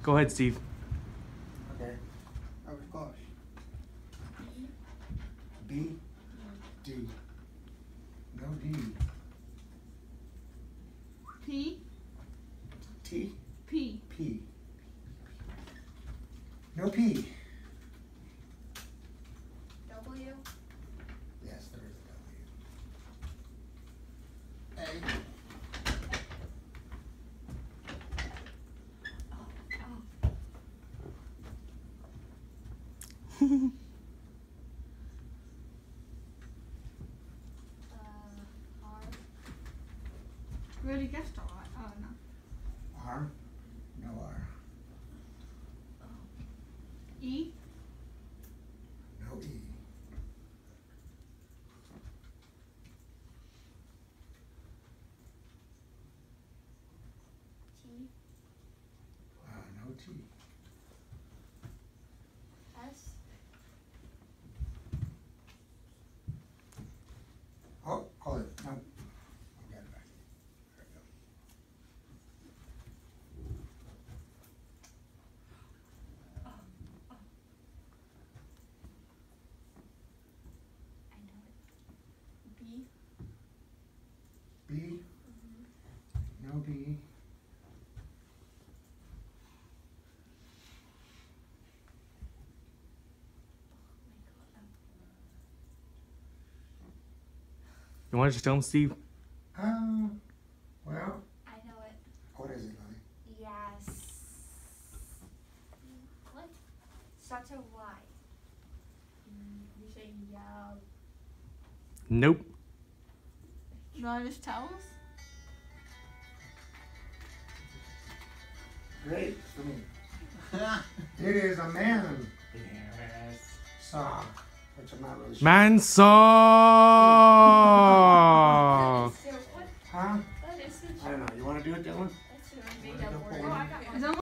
Go ahead, Steve. Okay. Oh gosh. B. D. No D. P. T. P. P. No P. W. Yes, there is a W. A. R. We already guessed all right. Oh no. R. No R. E. No E. T. No T. S. Oh, hold it. No. I got it back. There we go. I know it. B. B. No B. You want to just tell him, Steve? Well, I know it. what is it, Lily? Yes. What? Starts with Y. We say yeah. Nope. Do I just tell us? Great for me. It is a man. Yes. Saw, which I'm not really sure. Mansaw! So what? Huh? That is I don't know. You want to do it, Dylan? that's a made up word. Oh, I got Is that